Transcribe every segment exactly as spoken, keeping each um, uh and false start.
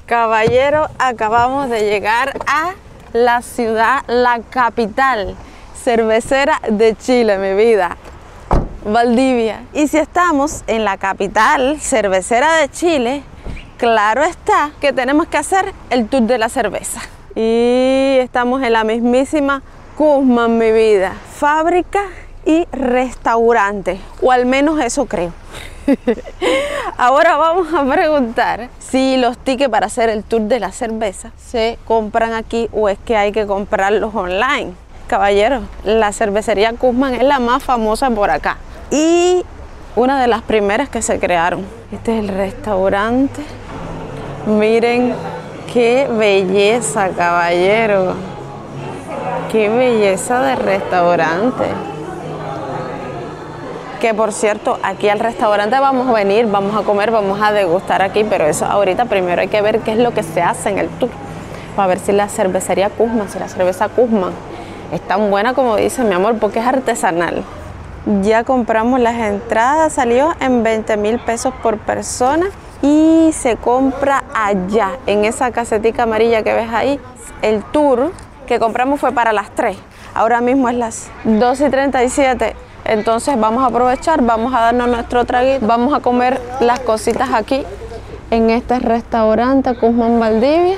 Caballero, acabamos de llegar a la ciudad, la capital cervecera de Chile, mi vida, Valdivia. Y si estamos en la capital cervecera de Chile, claro está que tenemos que hacer el tour de la cerveza. Y estamos en la mismísima Cussman, mi vida, fábrica y restaurante, o al menos eso creo. Ahora vamos a preguntar si los tickets para hacer el tour de la cerveza se compran aquí o es que hay que comprarlos online. Caballeros, la cervecería Cussman es la más famosa por acá y una de las primeras que se crearon. Este es el restaurante. Miren qué belleza, caballero. Qué belleza de restaurante. Que por cierto, aquí al restaurante vamos a venir, vamos a comer, vamos a degustar aquí, pero eso ahorita primero hay que ver qué es lo que se hace en el tour. Para ver si la cervecería Cussman, si la cerveza Cussman es tan buena como dice mi amor, porque es artesanal. Ya compramos las entradas, salió en veinte mil pesos por persona y se compra allá, en esa casetica amarilla que ves ahí. El tour que compramos fue para las tres, ahora mismo es las dos y treinta y siete. Entonces vamos a aprovechar, vamos a darnos nuestro traguito, vamos a comer las cositas aquí en este restaurante Cussman Valdivia.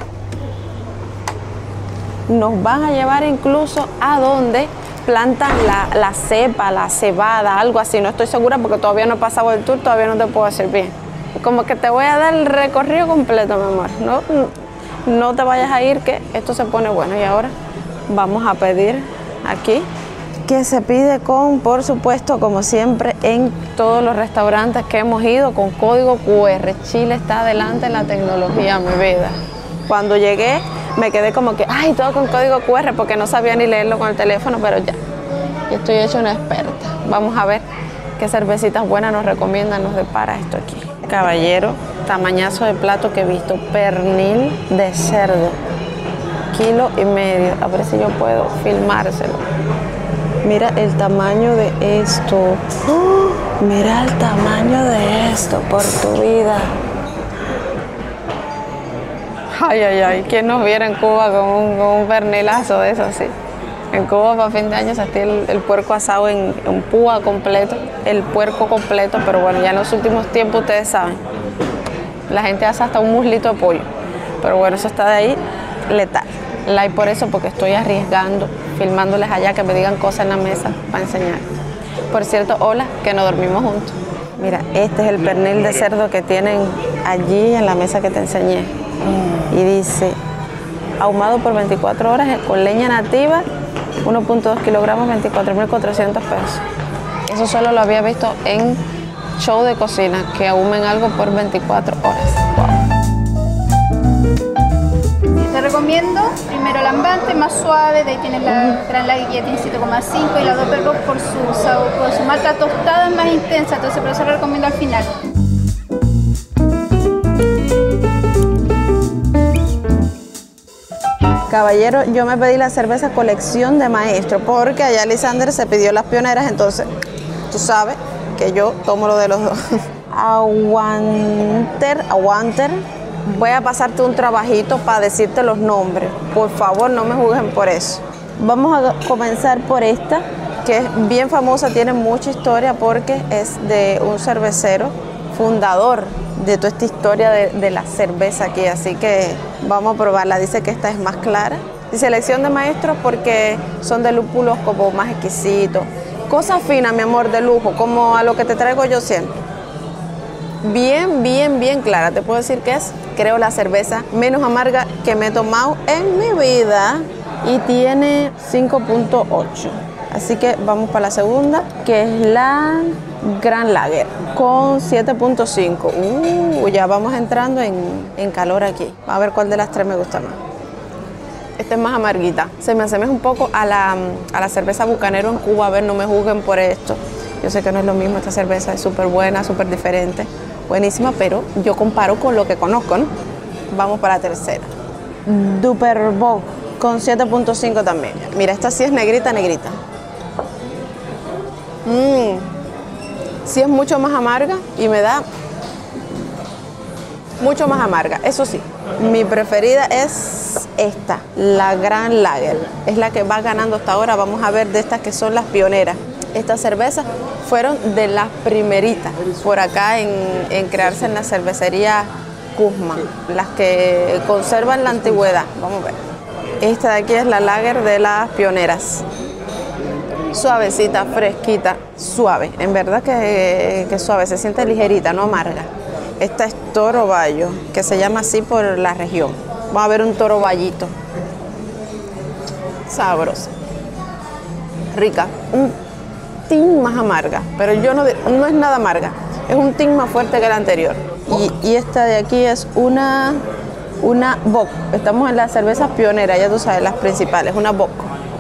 Nos van a llevar incluso a donde plantan la, la cepa, la cebada, algo así. No estoy segura porque todavía no he pasado el tour, todavía no te puedo decir bien. Como que te voy a dar el recorrido completo, mi amor. No, no te vayas a ir que esto se pone bueno. Y ahora vamos a pedir aquí, que se pide con, por supuesto, como siempre en todos los restaurantes que hemos ido, con código cu erre. Chile está adelante en la tecnología, mi vida. Cuando llegué me quedé como que, ay, todo con código cu erre, porque no sabía ni leerlo con el teléfono, pero ya, ya estoy hecha una experta. Vamos a ver qué cervecitas buenas nos recomiendan, nos depara esto aquí. Caballero, tamañazo de plato que he visto, pernil de cerdo, kilo y medio. A ver si yo puedo filmárselo. Mira el tamaño de esto. ¡Oh! Mira el tamaño de esto, por tu vida. Ay, ay, ay. ¿Quién nos viera en Cuba con un, con un pernilazo de eso así? En Cuba para fin de año se hacía el, el puerco asado en, en púa completo, el puerco completo, pero bueno, ya en los últimos tiempos ustedes saben, la gente hace hasta un muslito de pollo. Pero bueno, eso está de ahí letal. Like por eso, porque estoy arriesgando, filmándoles allá que me digan cosas en la mesa para enseñar. Por cierto, hola, que no dormimos juntos. Mira, este es el pernil de cerdo que tienen allí en la mesa que te enseñé. Y dice, ahumado por veinticuatro horas con leña nativa, uno punto dos kilogramos, veinticuatro mil cuatrocientos pesos. Eso solo lo había visto en show de cocina, que ahumen algo por veinticuatro horas. Wow. Te recomiendo primero la Ambante, más suave, de ahí tienes la Gran Lager que tiene siete coma cinco y la Doppel Bock por su sabor, por su malta tostada es más intensa, entonces por eso lo recomiendo al final. Caballero, yo me pedí la cerveza Colección de Maestro porque allá Lisander se pidió las pioneras, entonces tú sabes que yo tomo lo de los dos. Aguanter, Aguanter. Voy a pasarte un trabajito para decirte los nombres. Por favor, no me juzguen por eso. Vamos a comenzar por esta, que es bien famosa, tiene mucha historia porque es de un cervecero fundador de toda esta historia de, de la cerveza aquí. Así que vamos a probarla. Dice que esta es más clara. Y selección de maestros porque son de lúpulos como más exquisitos. Cosa fina, mi amor, de lujo, como a lo que te traigo yo siempre. Bien, bien, bien clara. Te puedo decir que es, creo, la cerveza menos amarga que me he tomado en mi vida. Y tiene cinco punto ocho. Así que vamos para la segunda, que es la Gran Lager, con siete punto cinco. Uh, ya vamos entrando en, en calor aquí. A ver cuál de las tres me gusta más. Esta es más amarguita. Se me asemeja un poco a la, a la cerveza Bucanero en Cuba. A ver, no me juzguen por esto. Yo sé que no es lo mismo. Esta cerveza es súper buena, súper diferente. Buenísima, pero yo comparo con lo que conozco, ¿no? Vamos para la tercera. Doppel Bock, con siete punto cinco también. Mira, esta sí es negrita, negrita. Mmm. Sí es mucho más amarga y me da mucho más amarga. Eso sí, mi preferida es esta, la Gran Lager. Es la que va ganando hasta ahora. Vamos a ver de estas que son las pioneras. Estas cervezas fueron de las primeritas por acá en, en crearse en la cervecería Kuzma, las que conservan la antigüedad. Vamos a ver. Esta de aquí es la Lager de las pioneras. Suavecita, fresquita, suave. En verdad que, que suave, se siente ligerita, no amarga. Esta es Toro Bayo, que se llama así por la región. Vamos a ver un Toro Bayito. Sabrosa. Rica. Un tin más amarga, pero yo no, no es nada amarga. Es un tin más fuerte que el anterior. Y, y esta de aquí es una, una Bock. Estamos en las cervezas pioneras, ya tú sabes, las principales, una Bock.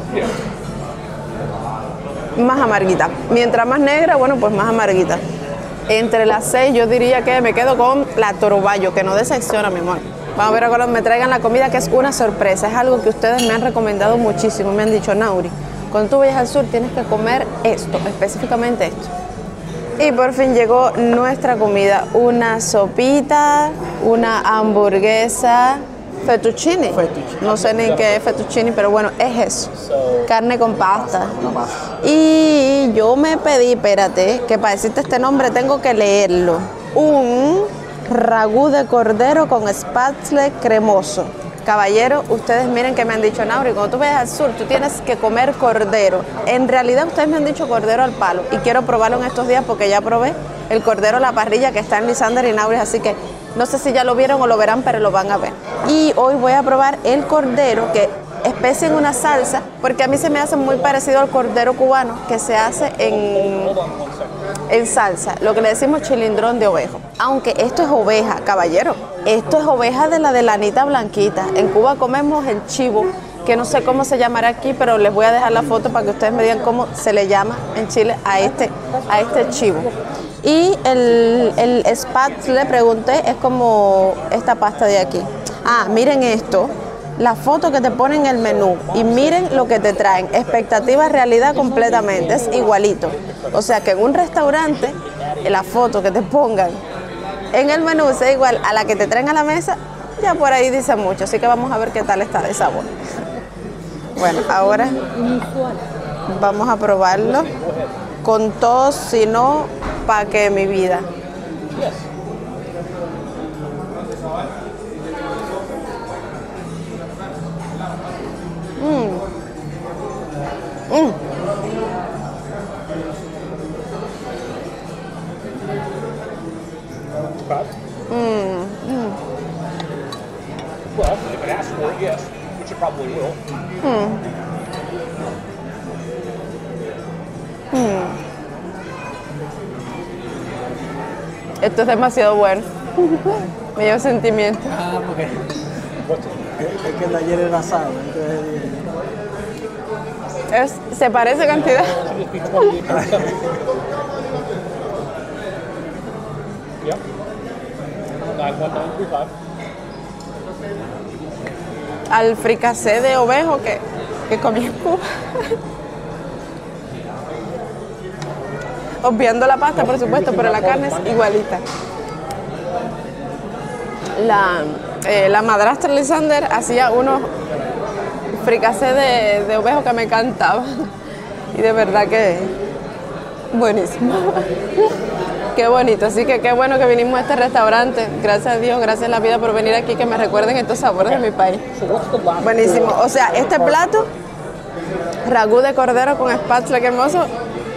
Más amarguita. Mientras más negra, bueno, pues más amarguita. Entre las seis yo diría que me quedo con la Toro Bayo, que no decepciona, mi amor. Vamos a ver cuando me traigan la comida, que es una sorpresa. Es algo que ustedes me han recomendado muchísimo. Me han dicho, Nauri, cuando tú vayas al sur tienes que comer esto, específicamente esto. Y por fin llegó nuestra comida. Una sopita, una hamburguesa, fettuccine. Fettuccine. No sé ni qué es fettuccine, pero bueno, es eso. Carne con pasta. Y yo me pedí, espérate, que para decirte este nombre tengo que leerlo. Un ragú de cordero con spätzle cremoso. Caballero, ustedes miren que me han dicho, Nauri, cuando tú vayas al sur, tú tienes que comer cordero. En realidad, ustedes me han dicho cordero al palo y quiero probarlo en estos días porque ya probé el cordero a la parrilla que está en Lisander y Nauri, así que no sé si ya lo vieron o lo verán, pero lo van a ver. Y hoy voy a probar el cordero que especia en una salsa, porque a mí se me hace muy parecido al cordero cubano que se hace en, en salsa, lo que le decimos chilindrón de ovejo. Aunque esto es oveja, caballero, esto es oveja de la de lanita blanquita. En Cuba comemos el chivo, que no sé cómo se llamará aquí, pero les voy a dejar la foto para que ustedes me digan cómo se le llama en Chile a este, a este chivo. Y el, el spat, le pregunté, es como esta pasta de aquí. Ah, miren esto, la foto que te ponen en el menú y miren lo que te traen. Expectativa, realidad completamente, es igualito. O sea que en un restaurante, la foto que te pongan en el menú sea igual a la que te traen a la mesa, ya por ahí dice mucho. Así que vamos a ver qué tal está de sabor. Bueno, ahora vamos a probarlo con todo, si no, pa' que mi vida. Mm. Mm. Mm. Mm. Well, if it asks for it, yes, which it probably will. Mm. Mm. Esto es demasiado bueno. Me dio sentimiento. Ah, porque es que el de ayer era asado, entonces... Es, se parece cantidad. Yep. nine one nine three five. Al fricasé de ovejo que, que comí en Cuba. Obviando la pasta, por supuesto, pero la carne es igualita. La, eh, la madrastra Lisander hacía unos fricasé de, de ovejo que me encantaban. Y de verdad que buenísimo. Qué bonito, así que qué bueno que vinimos a este restaurante. Gracias a Dios, gracias a la vida por venir aquí, que me recuerden estos sabores de mi país. Buenísimo. O sea, este plato, ragú de cordero con spätzle, qué hermoso.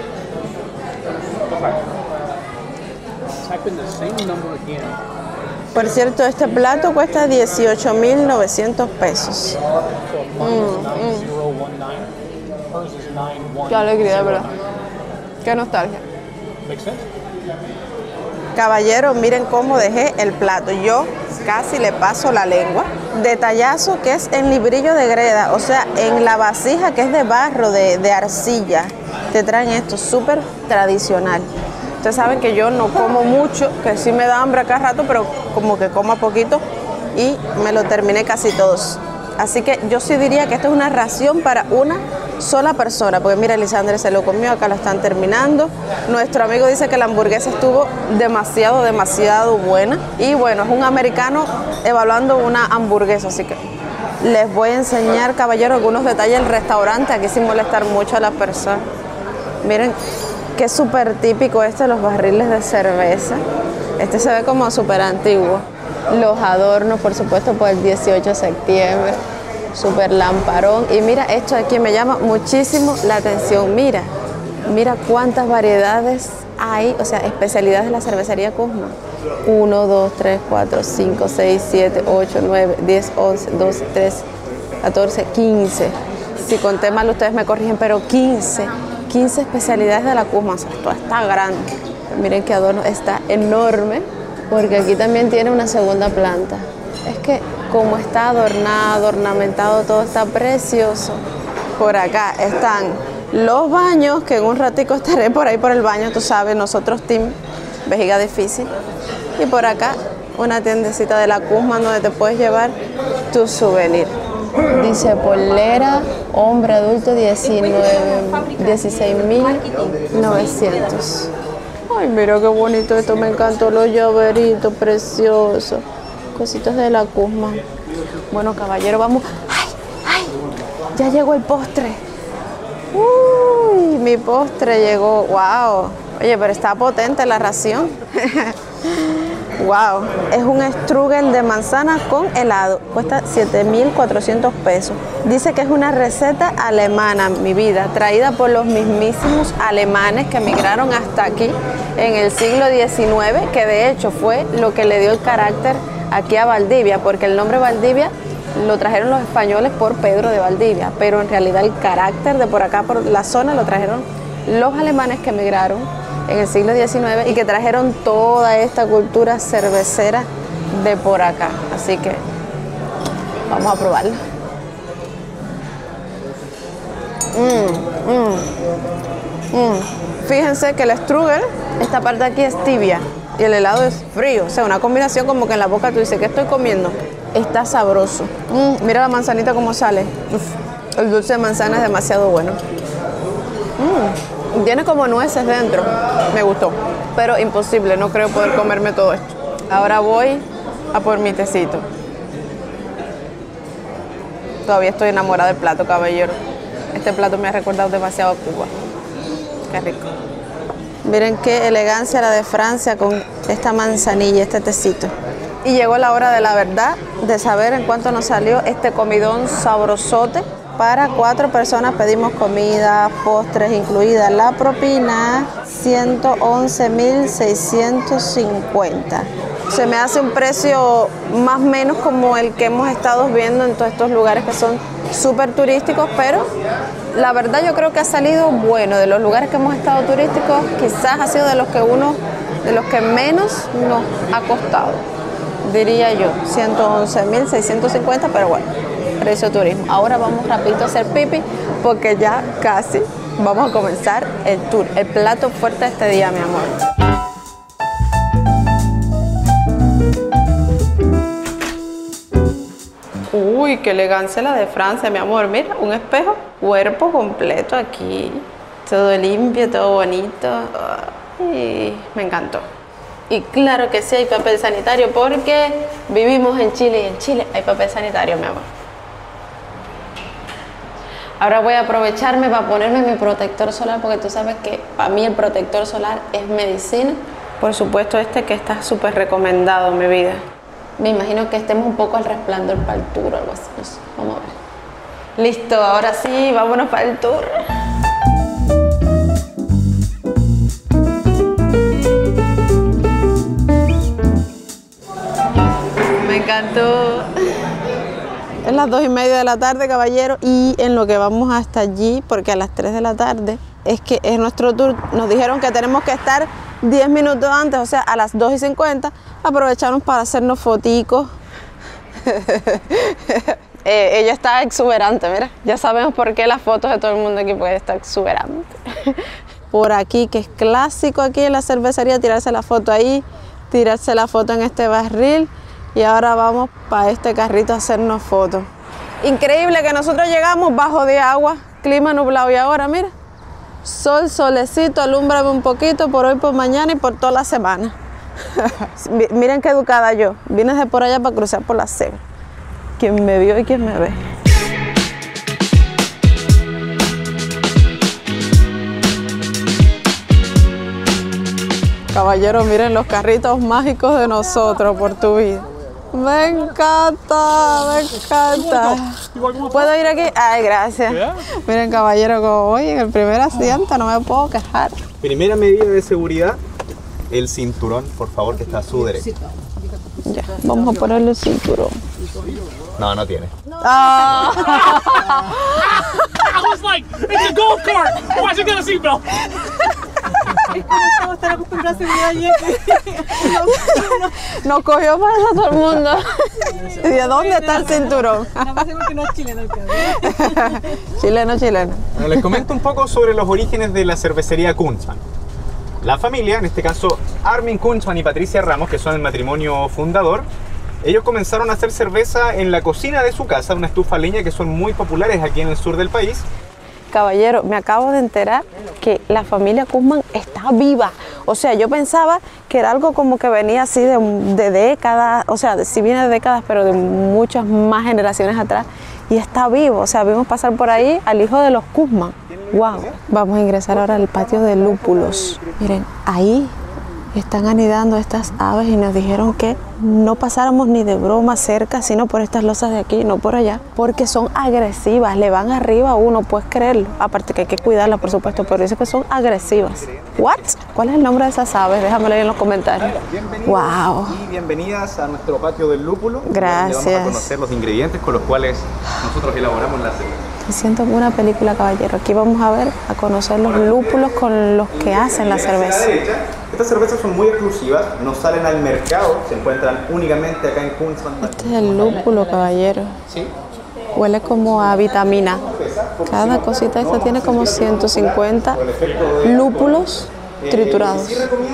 Type in the same number again. Por cierto, este plato cuesta dieciocho mil novecientos pesos. So mine is nine zero one nine. Hers is nine one. Qué alegría, de verdad. Qué nostalgia. Make sense? Caballero, miren cómo dejé el plato. Yo casi le paso la lengua. Detallazo que es en librillo de greda, o sea, en la vasija que es de barro, de, de arcilla. Te traen esto, súper tradicional. Ustedes saben que yo no como mucho, que sí me da hambre cada rato, pero como que como a poquito y me lo terminé casi todos. Así que yo sí diría que esto es una ración para una sola persona, porque mira, Lisandre se lo comió, acá lo están terminando. Nuestro amigo dice que la hamburguesa estuvo demasiado, demasiado buena. Y bueno, es un americano evaluando una hamburguesa, así que les voy a enseñar, caballero, algunos detalles del restaurante, aquí sin molestar mucho a las personas. Miren, qué súper típico este, los barriles de cerveza. Este se ve como súper antiguo. Los adornos, por supuesto, por el dieciocho de septiembre. Súper lamparón. Y mira, esto aquí me llama muchísimo la atención. Mira, mira cuántas variedades hay, o sea, especialidades de la cervecería Kuzma. uno, dos, tres, cuatro, cinco, seis, siete, ocho, nueve, diez, once, doce, trece, catorce, quince. Si conté mal, ustedes me corrigen, pero quince. quince especialidades de la Kuzma. O sea, esto está grande. Miren qué adorno, está enorme, porque aquí también tiene una segunda planta. Es que como está adornado, ornamentado, todo está precioso. Por acá están los baños, que en un ratico estaré por ahí por el baño, tú sabes, nosotros team vejiga difícil. Y por acá una tiendecita de la Kuzma donde te puedes llevar tu souvenir. Dice polera, hombre adulto, dieciséis mil novecientos. Ay, mira qué bonito esto, me encantó los llaveritos preciosos. Cositas de la Kuzma. Bueno, caballero, vamos. ¡Ay, ay! Ya llegó el postre. Uy, mi postre llegó. ¡Wow! Oye, pero está potente la ración. ¡Wow! Es un strudel de manzana con helado. Cuesta siete mil cuatrocientos pesos. Dice que es una receta alemana, mi vida, traída por los mismísimos alemanes que emigraron hasta aquí en el siglo diecinueve, que de hecho fue lo que le dio el carácter aquí a Valdivia, porque el nombre Valdivia lo trajeron los españoles por Pedro de Valdivia, pero en realidad el carácter de por acá, por la zona, lo trajeron los alemanes que emigraron en el siglo diecinueve y que trajeron toda esta cultura cervecera de por acá. Así que vamos a probarlo. Mm, mm, mm. Fíjense que el strudel, esta parte de aquí es tibia y el helado es frío, o sea, una combinación como que en la boca tú dices, ¿qué estoy comiendo? Está sabroso. Mm, mira la manzanita cómo sale. Uf, el dulce de manzana es demasiado bueno. Mm, tiene como nueces dentro. Me gustó, pero imposible, no creo poder comerme todo esto. Ahora voy a por mi tecito. Todavía estoy enamorada del plato, caballero. Este plato me ha recordado demasiado a Cuba. Qué rico. Miren qué elegancia la de Francia con esta manzanilla, este tecito. Y llegó la hora de la verdad, de saber en cuánto nos salió este comidón sabrosote. Para cuatro personas pedimos comida, postres incluida. La propina, ciento once mil seiscientos cincuenta. Se me hace un precio más o menos como el que hemos estado viendo en todos estos lugares que son súper turísticos, pero la verdad yo creo que ha salido bueno. De los lugares que hemos estado turísticos, quizás ha sido de los que uno, de los que menos nos ha costado, diría yo, ciento once mil seiscientos cincuenta, pero bueno, precio turismo. Ahora vamos rapidito a hacer pipi porque ya casi vamos a comenzar el tour, el plato fuerte de este día, mi amor. Uy, qué elegancia la de Francia, mi amor. Mira, un espejo, cuerpo completo aquí. Todo limpio, todo bonito. Ay, me encantó. Y claro que sí hay papel sanitario porque vivimos en Chile y en Chile hay papel sanitario, mi amor. Ahora voy a aprovecharme para ponerme mi protector solar porque tú sabes que para mí el protector solar es medicina. Por supuesto este que está súper recomendado, mi vida. Me imagino que estemos un poco al resplandor para el tour o algo así. No sé, vamos a ver. Listo, ahora sí, vámonos para el tour. Me encantó. Es las dos y media de la tarde, caballero, y en lo que vamos hasta allí, porque a las tres de la tarde es que es nuestro tour. Nos dijeron que tenemos que estar diez minutos antes, o sea, a las dos y cincuenta, aprovechamos para hacernos foticos. eh, ella está exuberante, mira. Ya sabemos por qué las fotos de todo el mundo aquí, porque ella está exuberante. Por aquí, que es clásico aquí en la cervecería, tirarse la foto ahí, tirarse la foto en este barril. Y ahora vamos para este carrito a hacernos fotos. Increíble que nosotros llegamos bajo de agua, clima nublado y ahora, mira, sol, solecito, alúmbrame un poquito por hoy, por mañana y por toda la semana. Miren qué educada yo, vine de por allá para cruzar por la cebra. Quien me vio y quien me ve. Caballeros, miren los carritos mágicos de nosotros por tu vida. Me encanta, me encanta. ¿Puedo ir aquí? Ay, gracias. Miren, caballero, como voy en el primer asiento, no me puedo quejar. Primera medida de seguridad, el cinturón, por favor, que está a su derecha. Ya, vamos a ponerle el cinturón. No, no tiene. Ah. I was like, it's a golf cart. Why is it gonna seatbelt? Nos cogió para eso todo el mundo. ¿Y de dónde está el cinturón? Chileno, chileno. Bueno, les comento un poco sobre los orígenes de la cervecería Kunzman. La familia, en este caso Armin Kunzman y Patricia Ramos, que son el matrimonio fundador, ellos comenzaron a hacer cerveza en la cocina de su casa, una estufa a leña que son muy populares aquí en el sur del país. Caballero, me acabo de enterar que la familia Kunzman está viva. O sea, yo pensaba que era algo como que venía así de, de décadas, o sea, si viene de décadas, pero de muchas más generaciones atrás. Y está vivo, o sea, vimos pasar por ahí al hijo de los Kunzman. Wow. Vamos a ingresar ahora al patio de lúpulos. Miren, ahí están anidando estas aves y nos dijeron que no pasáramos ni de broma cerca, sino por estas losas de aquí, no por allá, porque son agresivas, le van arriba a uno, puedes creerlo. Aparte que hay que cuidarlas, por supuesto, pero dice que son agresivas. ¿What? ¿Cuál es el nombre de esas aves? Déjamelo ahí en los comentarios. Bienvenidos Wow. y bienvenidas a nuestro patio del lúpulo. Gracias. Le vamos a conocer los ingredientes con los cuales nosotros elaboramos la cerveza. Me siento como una película, caballero. Aquí vamos a ver, a conocer los lúpulos con los que hacen la cerveza. Estas cervezas son muy exclusivas, no salen al mercado, se encuentran únicamente acá en Kunzman. Este es el lúpulo, caballero. Sí. Huele como a vitamina. Cada cosita esta tiene como ciento cincuenta lúpulos triturados.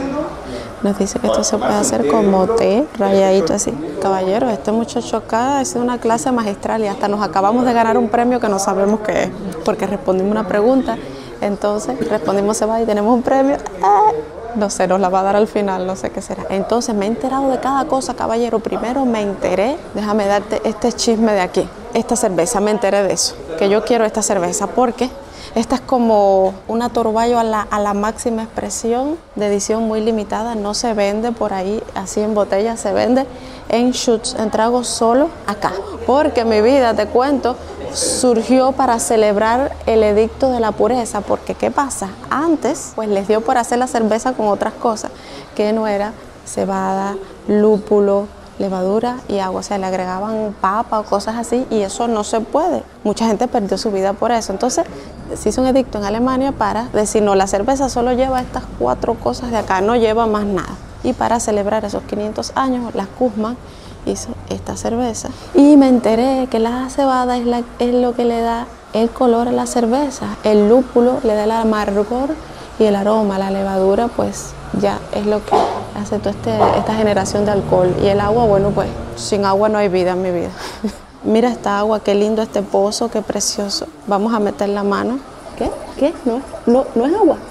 Nos dice que esto se puede hacer como té, rayadito así. Caballero, este muchacho acá ha sido una clase magistral y hasta nos acabamos de ganar un premio que no sabemos qué es, porque respondimos una pregunta, entonces respondimos se va y tenemos un premio. ¡Eh! No sé, nos la va a dar al final, no sé qué será. Entonces me he enterado de cada cosa, caballero. Primero me enteré, déjame darte este chisme de aquí. Esta cerveza, me enteré de eso, que yo quiero esta cerveza porque esta es como una Torballo a la, a la máxima expresión, de edición muy limitada, no se vende por ahí así en botella, se vende en shoots, en tragos solo acá. Porque mi vida, te cuento, surgió para celebrar el edicto de la pureza, porque ¿qué pasa? Antes pues les dio por hacer la cerveza con otras cosas, que no era cebada, lúpulo, levadura y agua, o sea, le agregaban papa o cosas así y eso no se puede. Mucha gente perdió su vida por eso. Entonces se hizo un edicto en Alemania para decir, no, la cerveza solo lleva estas cuatro cosas de acá, no lleva más nada. Y para celebrar esos quinientos años, la Kunzman hizo esta cerveza. Y me enteré que la cebada es, la, es lo que le da el color a la cerveza. El lúpulo le da el amargor y el aroma. La levadura, pues, ya es lo que hace toda este, esta generación de alcohol. Y el agua, bueno, pues, sin agua no hay vida en mi vida. Mira esta agua, qué lindo este pozo, qué precioso. Vamos a meter la mano. ¿Qué? ¿Qué? No, no, no es agua.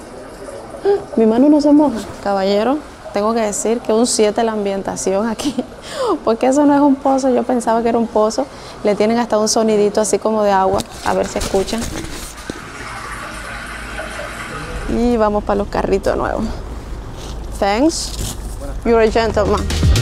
Mi mano no se moja. Caballero, tengo que decir que un siete la ambientación aquí, porque eso no es un pozo, yo pensaba que era un pozo. Le tienen hasta un sonidito así como de agua, a ver si escuchan. Y vamos para los carritos nuevos. Thanks, you're a gentleman.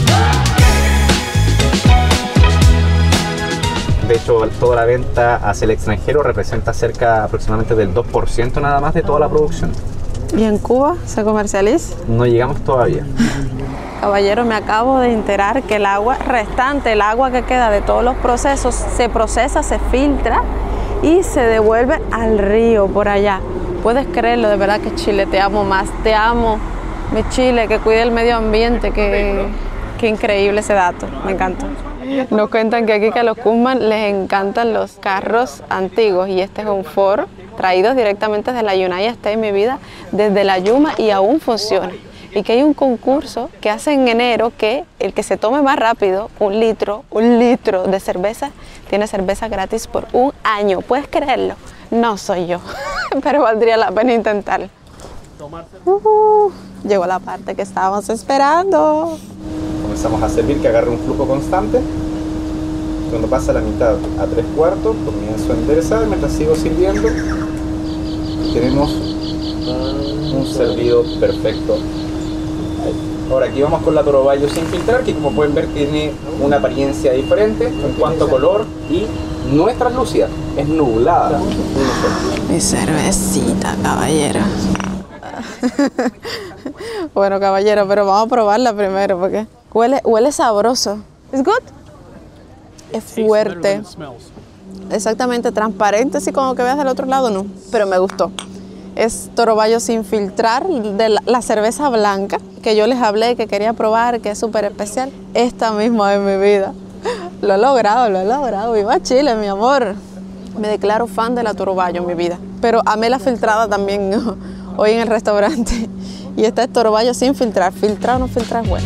De hecho, toda la venta hacia el extranjero representa cerca aproximadamente del dos por ciento nada más de toda la producción. ¿Y en Cuba se comercializa? No llegamos todavía. Caballero, me acabo de enterar que el agua restante, el agua que queda de todos los procesos, se procesa, se filtra y se devuelve al río por allá. Puedes creerlo, de verdad que Chile, te amo más, te amo, mi Chile, que cuide el medio ambiente, que, que increíble ese dato, me encanta. Nos cuentan que aquí que a los Kunzman les encantan los carros antiguos y este es un Ford traído directamente desde la United States, mi vida, desde la Yuma y aún funciona. y que hay un concurso que hace en enero que el que se tome más rápido un litro, un litro de cerveza, tiene cerveza gratis por un año. ¿Puedes creerlo? No soy yo, pero valdría la pena intentarlo. Uh, llegó la parte que estábamos esperando. Comenzamos a servir, que agarre un flujo constante. Cuando pasa la mitad a tres cuartos, comienzo a enderezar mientras sigo sirviendo. Y tenemos un servido perfecto. Ahora aquí vamos con la Toro Bayo sin filtrar, que como pueden ver tiene una apariencia diferente en cuanto a color y no es translúcida, es nublada. Mi cervecita, caballero. Bueno, caballero, pero vamos a probarla primero porque huele, huele sabroso. ¿Es good? Es fuerte. Exactamente, transparente, así como que veas del otro lado, no. Pero me gustó. Es Toro Bayo sin filtrar, de la, la cerveza blanca que yo les hablé que quería probar, que es súper especial. Esta misma en mi vida. Lo he logrado, lo he logrado. Viva Chile, mi amor. Me declaro fan de la Toro Bayo en mi vida. Pero amé la filtrada también, ¿no? Hoy en el restaurante. Y esta es Toro Bayo sin filtrar. Filtrar o no filtrar es bueno.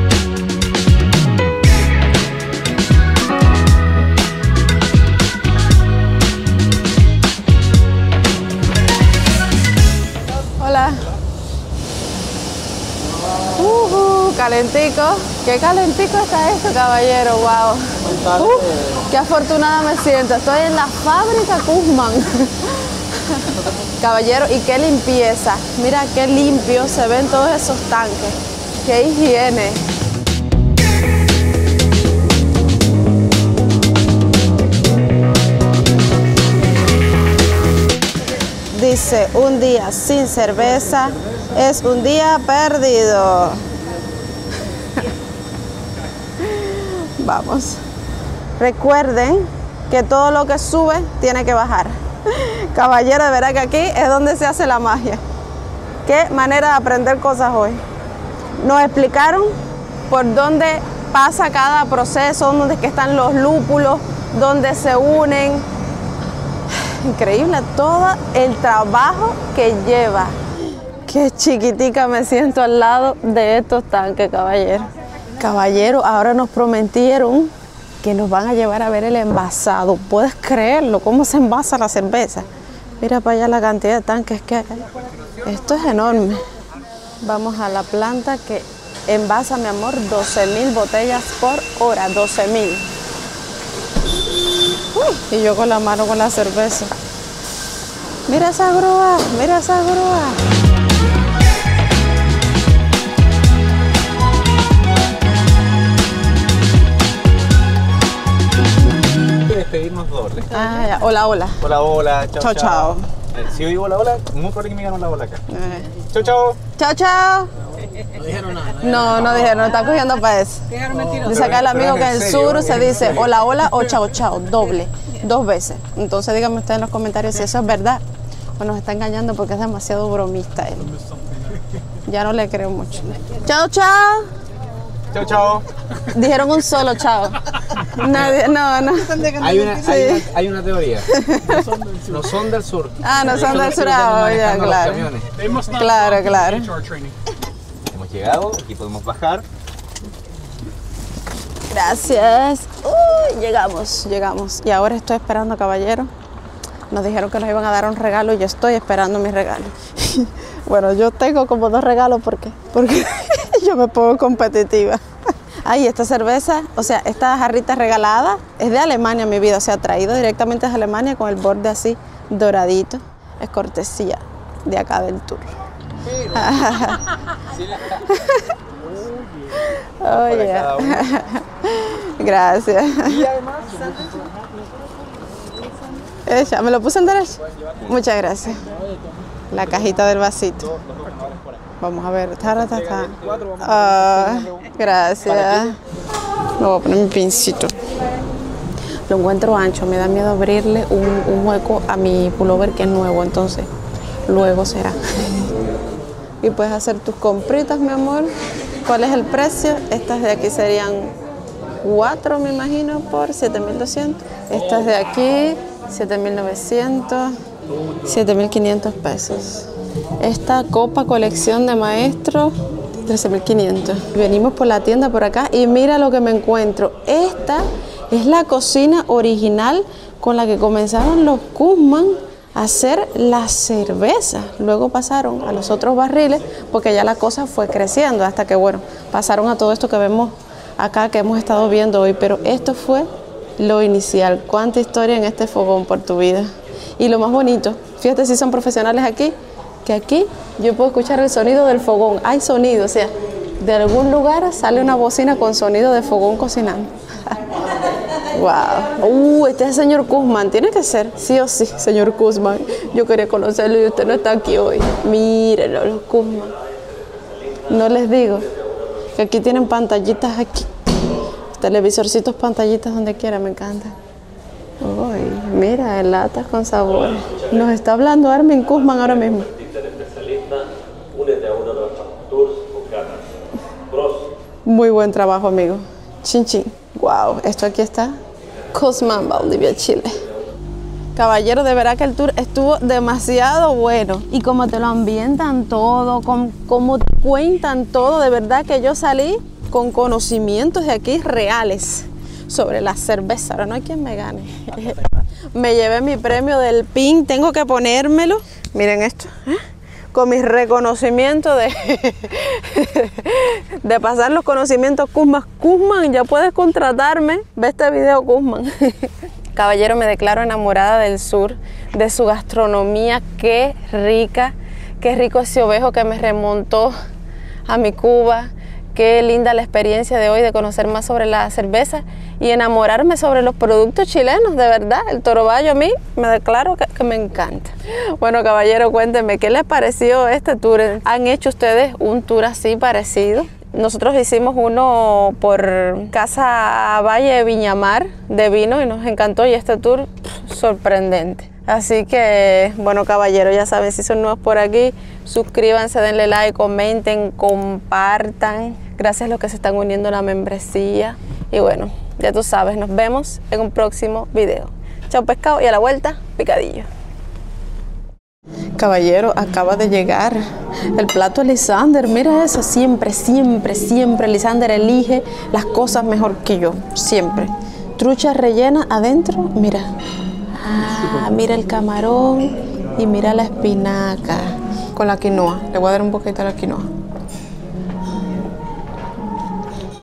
Hola. Uh, uh, calentico. Qué calentico está esto, caballero. Wow. Uh, qué afortunada me siento. Estoy en la fábrica Kuzman. Caballero, y qué limpieza. Mira qué limpio se ven todos esos tanques. Qué higiene. Dice, un día sin cerveza es un día perdido. Vamos. Recuerden que todo lo que sube tiene que bajar. Caballero, de verdad que aquí es donde se hace la magia. Qué manera de aprender cosas hoy. Nos explicaron por dónde pasa cada proceso, dónde están los lúpulos, dónde se unen. Increíble todo el trabajo que lleva. Qué chiquitica me siento al lado de estos tanques, caballero. Caballero, ahora nos prometieron que nos van a llevar a ver el envasado. ¿Puedes creerlo? ¿Cómo se envasa la cerveza? Mira para allá la cantidad de tanques que hay. Esto es enorme. Vamos a la planta que envasa, mi amor, doce mil botellas por hora. doce mil. Uy, y yo con la mano con la cerveza. Mira esa grúa, mira esa grúa. Despedirnos doble. Ah, ya. Hola, hola. Hola, hola. Chao, Chao, chao. Eh, Si yo digo hola, hola, muy probable que me digan hola, hola acá. Eh. Chao, chao. Chao, chao. No dijeron nada. No, no dijeron, no están cogiendo para eso. Dice acá el amigo que en el sur se dice hola, hola o chao, chao, doble, dos veces. Entonces díganme ustedes en los comentarios si eso es verdad o nos está engañando porque es demasiado bromista él. Ya no le creo mucho. Chao, chao. Chao, chao. Dijeron un solo chao. Nadie, no, no. Hay una, Sí. hay una, hay una teoría. No son del sur. Ah, no son del sur, Ellos ah, vienen ya, manejando los claro. camiones. They must not Claro, have claro. H R training. Hemos llegado, aquí podemos bajar. Gracias. Uy, llegamos, llegamos. Y ahora estoy esperando, caballero. Nos dijeron que nos iban a dar un regalo y yo estoy esperando mi regalo. Bueno, yo tengo como dos regalos, ¿por qué? Porque yo me pongo competitiva. Ay, esta cerveza, o sea, esta jarrita regalada es de Alemania, mi vida. O sea, traído directamente de Alemania con el borde así doradito. Es cortesía de acá del tour. Oye, cada uno. gracias. Y además, Ella, ¿me lo puse en derecho? Muchas gracias. La cajita del vasito. Vamos a ver. Ta, ta, ta. Ah, gracias. Me voy a poner mi pincito. Lo encuentro ancho. Me da miedo abrirle un, un hueco a mi pullover que es nuevo. Entonces, luego será. Y puedes hacer tus compritas, mi amor. ¿Cuál es el precio? Estas de aquí serían cuatro, me imagino, por siete mil doscientos. Estas de aquí, siete mil novecientos, siete mil quinientos pesos. Esta copa colección de maestro, trece mil quinientos. Venimos por la tienda por acá y mira lo que me encuentro. Esta es la cocina original con la que comenzaron los Guzmán a hacer la cerveza. Luego pasaron a los otros barriles porque ya la cosa fue creciendo hasta que, bueno, pasaron a todo esto que vemos acá, que hemos estado viendo hoy. Pero esto fue lo inicial. Cuánta historia en este fogón por tu vida. Y lo más bonito, fíjate si son profesionales aquí, que aquí yo puedo escuchar el sonido del fogón. Hay sonido, o sea, de algún lugar sale una bocina con sonido de fogón cocinando. Wow. Uh, este es el señor Guzmán, tiene que ser, sí o sí, señor Guzmán. Yo quería conocerlo y usted no está aquí hoy. Mírenlo, los Guzmán. No les digo que aquí tienen pantallitas aquí. Televisorcitos, pantallitas donde quiera, me encanta. Uy, mira, en latas con sabores. Nos está hablando Armin Guzmán ahora mismo. Muy buen trabajo, amigo. Chin chin. Wow, esto aquí está. Guzmán, Valdivia, Chile. Caballero, de verdad que el tour estuvo demasiado bueno. Y como te lo ambientan todo, con, como te cuentan todo, de verdad que yo salí con conocimientos de aquí reales sobre la cerveza. Ahora no hay quien me gane. Me llevé mi premio del P I N, tengo que ponérmelo. Miren esto, ¿eh? Con mis reconocimientos de, de pasar los conocimientos Guzmán. Guzmán, ya puedes contratarme. Ve este video, Guzmán. Caballero, me declaro enamorada del sur, de su gastronomía. Qué rica, qué rico ese ovejo que me remontó a mi Cuba. Qué linda la experiencia de hoy de conocer más sobre la cerveza y enamorarme sobre los productos chilenos, de verdad. El Toro Bayo a mí me declaro que, que me encanta. Bueno, caballero, cuéntenme, ¿qué les pareció este tour? ¿Han hecho ustedes un tour así parecido? Nosotros hicimos uno por Casa Valle Viñamar de vino y nos encantó, y este tour pff, sorprendente. Así que, bueno, caballeros, ya saben, si son nuevos por aquí, suscríbanse, denle like, comenten, compartan. Gracias a los que se están uniendo a la membresía. Y bueno, ya tú sabes, nos vemos en un próximo video. Chao pescado, y a la vuelta, picadillo. Caballero, acaba de llegar el plato de Lisander. Mira eso, siempre, siempre, siempre Lisander elige las cosas mejor que yo, siempre. Trucha rellena adentro, mira. Ah, mira el camarón y mira la espinaca con la quinoa. Le voy a dar un poquito de la quinoa.